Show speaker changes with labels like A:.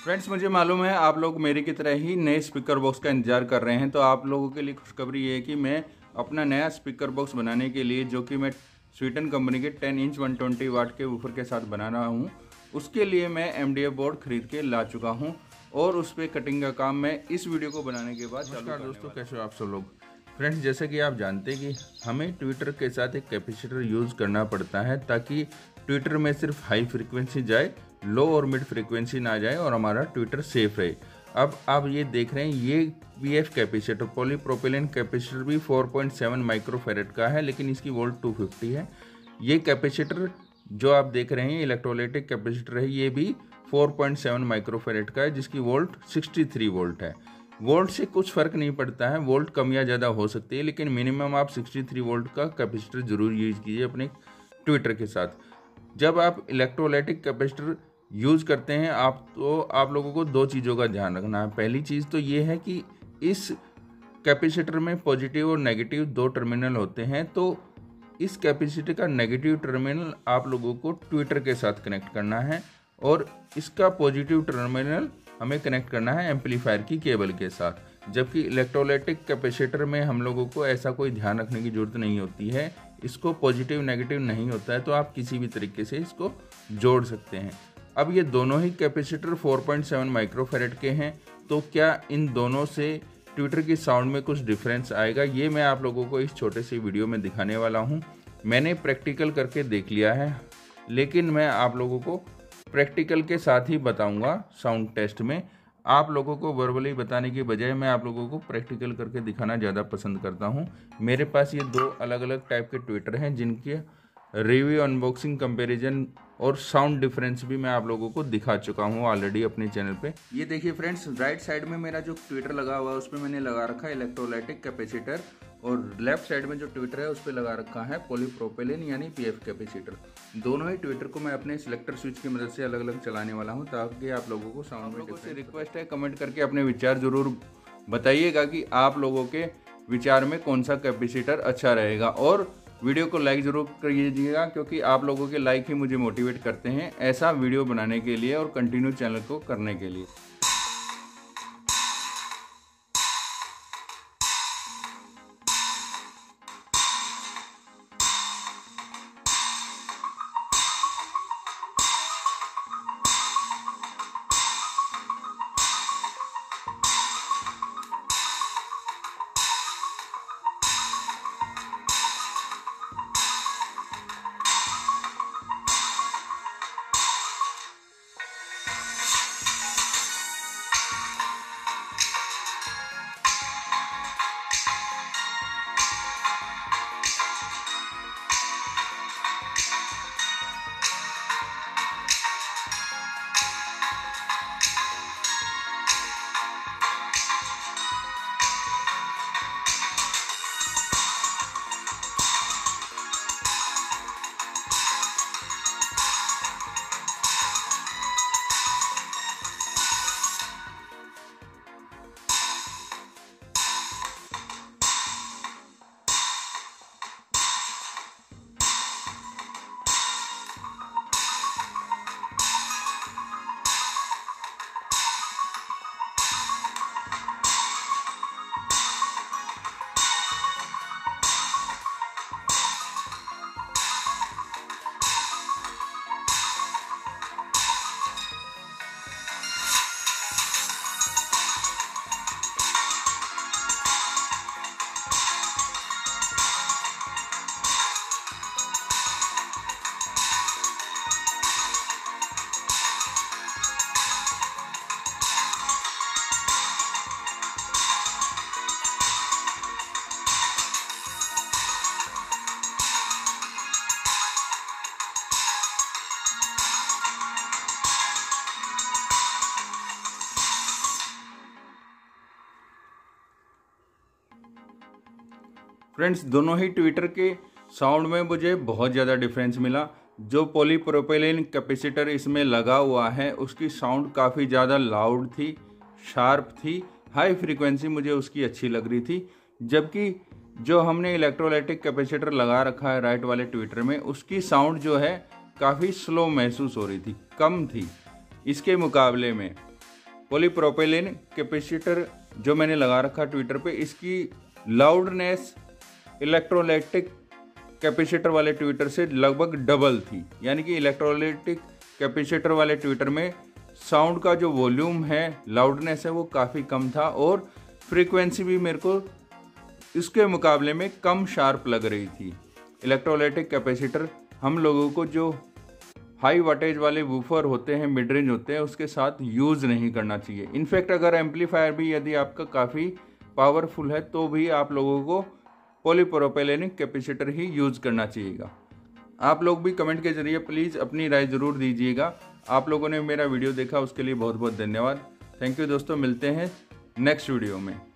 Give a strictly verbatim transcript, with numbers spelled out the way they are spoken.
A: Friends, मुझे मालूम है आप लोग मेरी की तरह ही नए स्पीकर बॉक्स का इंतजार कर रहे हैं। तो आप लोगों के लिए खुशखबरी ये है कि मैं अपना नया स्पीकर बॉक्स बनाने के लिए, जो कि मैं स्वीटन कंपनी के ten inch one twenty watt के वूफर के साथ बना रहा हूँ, उसके लिए मैं एम डी एफ बोर्ड खरीद के ला चुका हूँ और उस पर कटिंग का काम मैं इस वीडियो को बनाने के बाद चालू करने दोस्तों, कैसे हो आप सब लोग। फ्रेंड्स, जैसे कि आप जानते हैं कि हमें ट्विटर के साथ एक कैपेसिटर यूज़ करना पड़ता है ताकि ट्विटर में सिर्फ हाई फ्रीक्वेंसी जाए, लो और मिड फ्रीक्वेंसी ना जाए और हमारा ट्विटर सेफ रहे। अब आप ये देख रहे हैं, ये P F capacitor polypropylene capacitor भी फोर पॉइंट सेवन माइक्रोफैरेड का है, लेकिन इसकी वोल्ट टू फिफ्टी है। ये कैपेसिटर जो आप देख रहे हैं इलेक्ट्रोलाइटिक कैपेसिटर है, ये भी फोर पॉइंट सेवन माइक्रोफैरेड का है, जिसकी वोल्ट सिक्सटी थ्री वोल्ट है। वोल्ट से कुछ फ़र्क नहीं पड़ता है, वोल्ट कम या ज़्यादा हो सकती है, लेकिन मिनिमम आप सिक्सटी थ्री वोल्ट का कैपेसिटर ज़रूर यूज़ कीजिए अपने ट्विटर के साथ। जब आप इलेक्ट्रोलाइटिक कैपेसिटर यूज़ करते हैं आप तो आप लोगों को दो चीज़ों का ध्यान रखना है। पहली चीज़ तो ये है कि इस कैपेसिटर में पॉजिटिव और नेगेटिव दो टर्मिनल होते हैं, तो इस कैपेसिटर का नेगेटिव टर्मिनल आप लोगों को ट्विटर के साथ कनेक्ट करना है और इसका पॉजिटिव टर्मिनल हमें कनेक्ट करना है एम्पलीफायर की केबल के साथ। जबकि इलेक्ट्रोलाइटिक कैपेसिटर में हम लोगों को ऐसा कोई ध्यान रखने की ज़रूरत नहीं होती है, इसको पॉजिटिव नेगेटिव नहीं होता है, तो आप किसी भी तरीके से इसको जोड़ सकते हैं। अब ये दोनों ही capacitor four point seven microfarad के हैं, तो क्या इन दोनों से ट्विटर की साउंड में कुछ डिफरेंस आएगा, ये मैं आप लोगों को इस छोटे से वीडियो में दिखाने वाला हूँ। मैंने प्रैक्टिकल करके देख लिया है, लेकिन मैं आप लोगों को प्रैक्टिकल के साथ ही बताऊंगा साउंड टेस्ट में। आप लोगों को वर्बली बताने की बजाय मैं आप लोगों को प्रैक्टिकल करके दिखाना ज़्यादा पसंद करता हूं। मेरे पास ये दो अलग अलग टाइप के ट्विटर हैं, जिनके रिव्यू, अनबॉक्सिंग, कंपैरिजन और साउंड डिफरेंस भी मैं आप लोगों को दिखा चुका हूं ऑलरेडी अपने चैनल पे। ये देखिए फ्रेंड्स, राइट साइड में मेरा जो ट्विटर लगा हुआ है उस पर मैंने लगा रखा है इलेक्ट्रोलाइटिक कैपेसिटर, और लेफ्ट साइड में जो ट्विटर है उस पर लगा रखा है पॉलीप्रोपिलीन यानी पी एफ कैपेसिटर। दोनों ही ट्विटर को मैं अपने सिलेक्टर स्विच की मदद से अलग अलग चलाने वाला हूँ, ताकि आप लोगों को साउंड में से रिक्वेस्ट है, कमेंट करके अपने विचार जरूर बताइएगा कि आप लोगों के विचार में कौन सा कैपेसिटर अच्छा रहेगा। और वीडियो को लाइक ज़रूर करिएगा, क्योंकि आप लोगों के लाइक ही मुझे मोटिवेट करते हैं ऐसा वीडियो बनाने के लिए और कंटिन्यू चैनल को करने के लिए। फ्रेंड्स, दोनों ही ट्विटर के साउंड में मुझे बहुत ज़्यादा डिफरेंस मिला। जो पॉलीप्रोपिलीन कैपेसिटर इसमें लगा हुआ है उसकी साउंड काफ़ी ज़्यादा लाउड थी, शार्प थी, हाई फ्रीक्वेंसी मुझे उसकी अच्छी लग रही थी। जबकि जो हमने इलेक्ट्रोलाइटिक कैपेसिटर लगा रखा है राइट वाले ट्विटर में, उसकी साउंड जो है काफ़ी स्लो महसूस हो रही थी, कम थी इसके मुकाबले में। पॉलीप्रोपेलिन कैपेसिटर जो मैंने लगा रखा ट्विटर पे, इसकी लाउडनेस इलेक्ट्रोलाइटिक कैपेसिटर वाले ट्विटर से लगभग डबल थी। यानी कि इलेक्ट्रोलाइटिक कैपेसिटर वाले ट्विटर में साउंड का जो वॉल्यूम है, लाउडनेस है, वो काफ़ी कम था और फ्रीक्वेंसी भी मेरे को इसके मुकाबले में कम शार्प लग रही थी। इलेक्ट्रोलाइटिक कैपेसिटर हम लोगों को जो हाई वाटेज वाले वूफर होते हैं, मिड रेंज होते हैं, उसके साथ यूज़ नहीं करना चाहिए। इनफैक्ट अगर एम्पलीफायर भी यदि आपका काफ़ी पावरफुल है तो भी आप लोगों को पॉलीप्रोपेलिनिक कैपेसिटर ही यूज़ करना चाहिएगा। आप लोग भी कमेंट के जरिए प्लीज़ अपनी राय ज़रूर दीजिएगा। आप लोगों ने मेरा वीडियो देखा उसके लिए बहुत बहुत धन्यवाद। थैंक यू दोस्तों, मिलते हैं नेक्स्ट वीडियो में।